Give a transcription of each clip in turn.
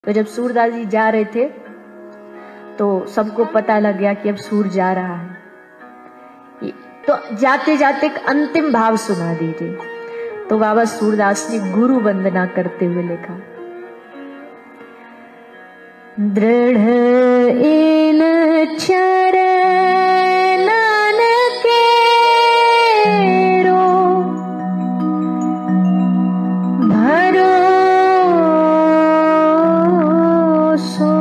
तो जब सूरदास जी जा रहे थे तो सबको पता लग गया कि अब सूर जा रहा है, तो जाते जाते एक अंतिम भाव सुना दीजिए। तो बाबा सूरदास ने गुरु वंदना करते हुए लिखा, दृढ़ इन चरणन केरो भरोसो,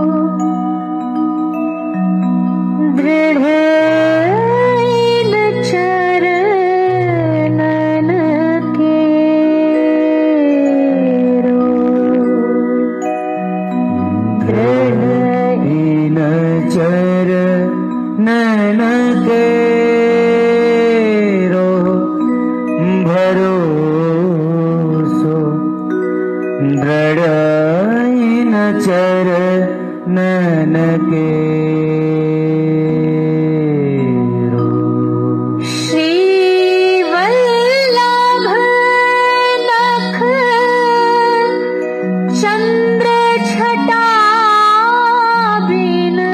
दृढ़ इन चरणन केरो, दृढ़ इन चरणन केरो भरोसो, दृढ़ इन चरणन केरो। श्री वल्लभ नख चंद्र छटा बिन,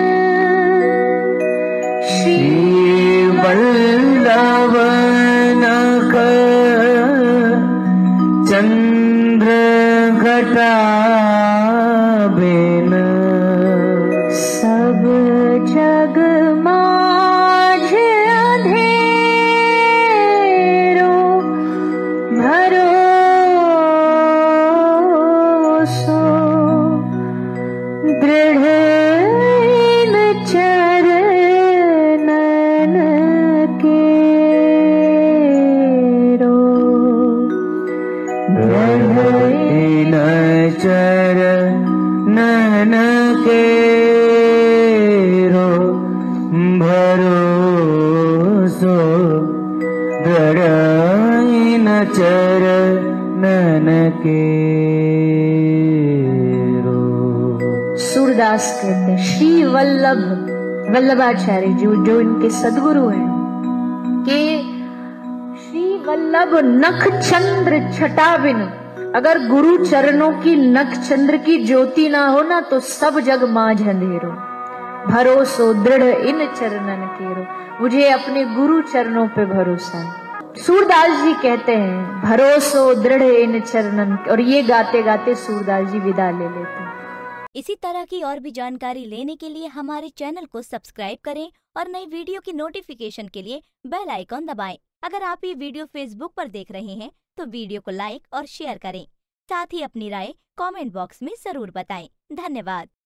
श्री वल्लभ नख चंद्र घटा बिन, सब जग माझ अंधेरो भरोसो, दृढ़ इन चरणन केरो, दृढ़ इन चरणन केरो भरोसो, दृढ़ इन चरणन केरो। सूरदास कहते हैं श्री वल्लभाचार्य जो इनके सदगुरु हैं कि श्री वल्लभ नख चंद्र छटा बिन, अगर गुरु चरणों की नख चंद्र की ज्योति ना हो ना तो सब जग माझ अंधेरो, भरोसो दृढ़ इन चरणन केरो, मुझे अपने गुरु चरणों पे भरोसा है। सूरदास जी कहते हैं भरोसो दृढ़ इन चरणन, और ये गाते गाते सूरदास जी विदा ले लेते हैं। इसी तरह की और भी जानकारी लेने के लिए हमारे चैनल को सब्सक्राइब करें और नई वीडियो की नोटिफिकेशन के लिए बेल आइकॉन दबाएं। अगर आप ये वीडियो फेसबुक पर देख रहे हैं तो वीडियो को लाइक और शेयर करें। साथ ही अपनी राय कमेंट बॉक्स में जरूर बताएं। धन्यवाद।